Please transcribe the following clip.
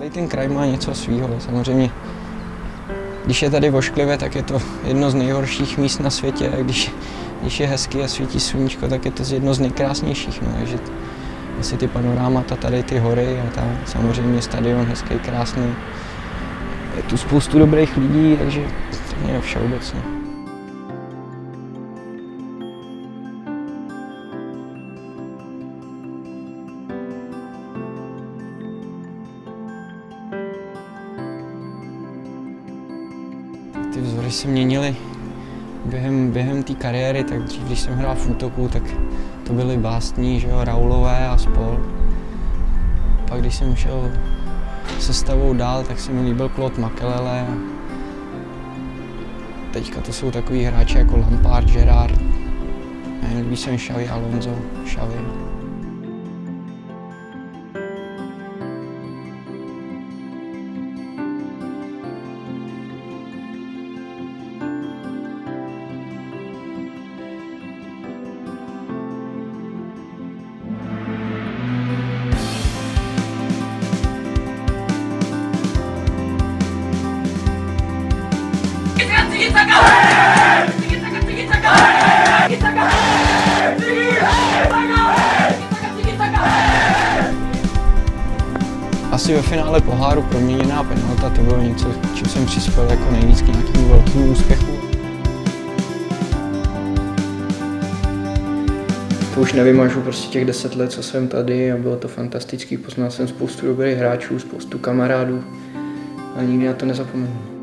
Tady ten kraj má něco svýho, samozřejmě. Když je tady ošklivé, tak je to jedno z nejhorších míst na světě, a když je hezky a svítí sluníčko, tak je to jedno z nejkrásnějších. No, takže asi ty panorámata, tady ty hory a samozřejmě stadion hezký, krásný. Je tu spoustu dobrých lidí, takže to je všeobecně. Ty vzory se měnily během té kariéry, tak dřív, když jsem hrál v útoku, tak to byly básní, že jo, Raulové a spol. Pak když jsem šel sestavou dál, tak se mi líbil Claude Makelele. Teďka to jsou takový hráči jako Lampard, Gerrard. Líbí se mi Xavi Alonso, Xavi. Asi ve finále poháru proměněná penalta, to bylo něco, čím jsem přispěl jako nejvíc k nějakému velkému úspěchu. To už nevymažu prostě těch 10 let, co jsem tady, a bylo to fantastický. Poznal jsem spoustu dobrých hráčů, spoustu kamarádů a nikdy na to nezapomenu.